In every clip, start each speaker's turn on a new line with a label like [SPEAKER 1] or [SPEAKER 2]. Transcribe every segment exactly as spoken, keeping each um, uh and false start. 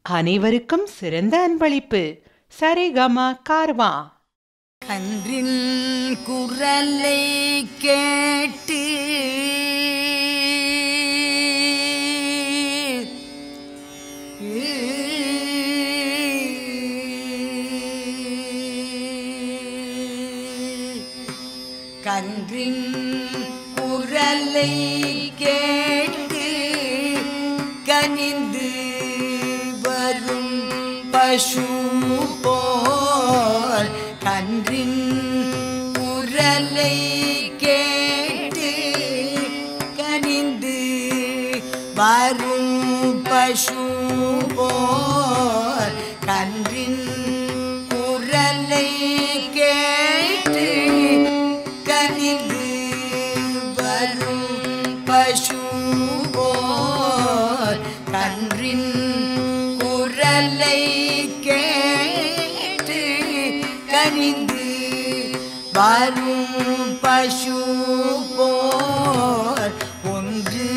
[SPEAKER 1] அனைவருக்கும் சிறந்த அன்பளிப்பு. சரிகமா கார்வா.
[SPEAKER 2] கன்றின் குரலை கேட்டு கன்றின் குரலை கேட்டு கனிந்து வரும் பசு போல் கன்றின் குரலை கேட்டு கனிந்து வரும் பசு போல் கன்றின் குரலை கேட்டு கனிந்து வரும் பசு போல் கன்றின் குரலை கேட்டு கனிந்து வரும் பசு போல் ஒன்று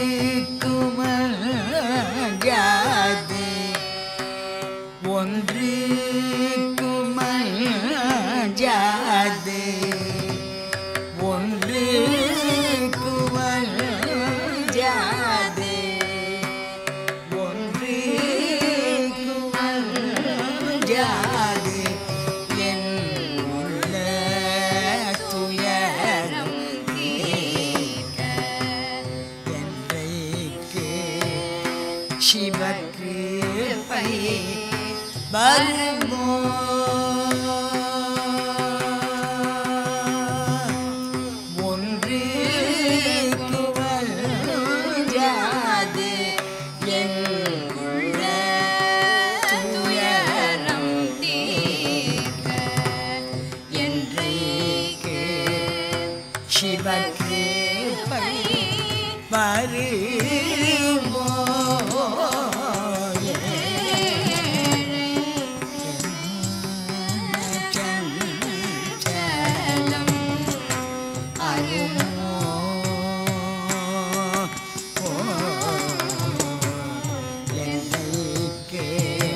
[SPEAKER 2] குமராது ஒன்று குமராது ஒன்று குமராது ஒன்று குமராது என் உள்ள துயரம் தீர்க்க என்றைக்கு சிவகிருபை வருமோ ஒன்று குமராது என் உள்ள துயரம் தீர்க்க என்றைக்கு சிவகிருபை வருமோ சஞ்சலம் அருமோ என்றைக்கு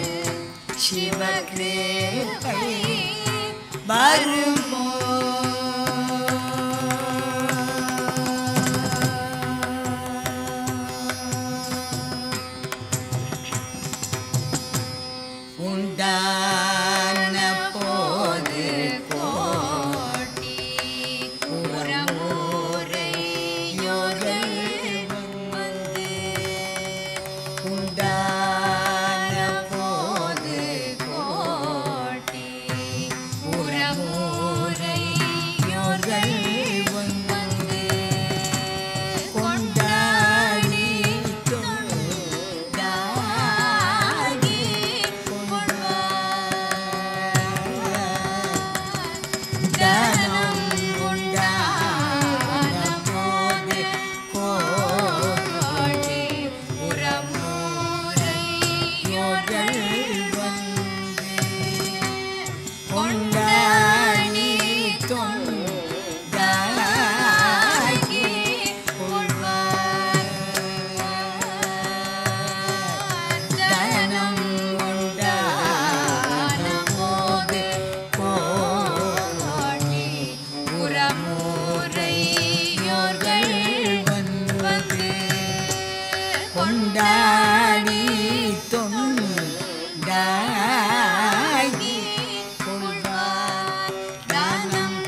[SPEAKER 2] சிவகிருபை வருமோ உண்டான போது கோட்டி புறமுறை யோகல் வந்து உண்டான போது கோட்டி புறமுறை யோகல் வந்து கொண்டாடி தொண்டாகி தனம் உண்டான போது கோடி புறமுறை யோகல் வந்து கொண்டாடி தொண்டாகி தனம் உண்டான போது கோடி புறமுறை யோகல் வந்து கொண்டாடி தொண்டாகி கொள்வார் தானம்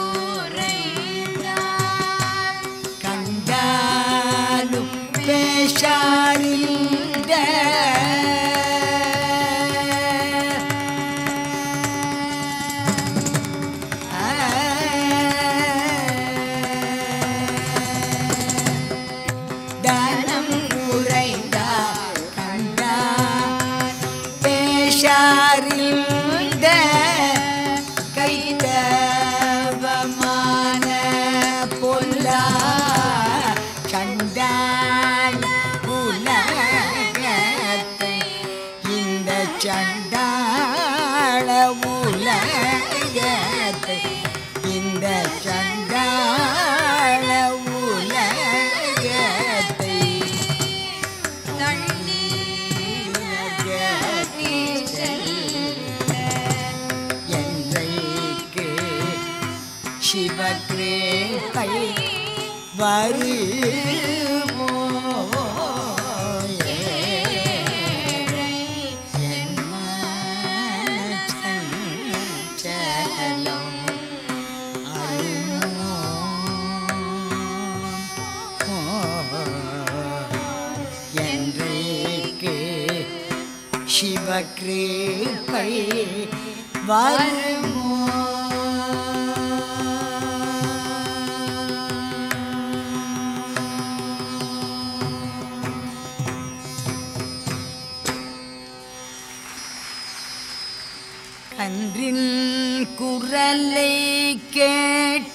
[SPEAKER 2] கூரைந்தார் கண்டாலும் பேசாரில்த தானம் உரைந்தார் கண்டார் பேசாரில்த கைதவமான பொல்லா சண்டாள உலகத்தை இந்த சண்டாள உலகத்தை இந்த சண்டாள உலகத்தை தண்ணீர் வருமோ சிவகிருபை வருமோ கன்றின் குரலை கேட்டு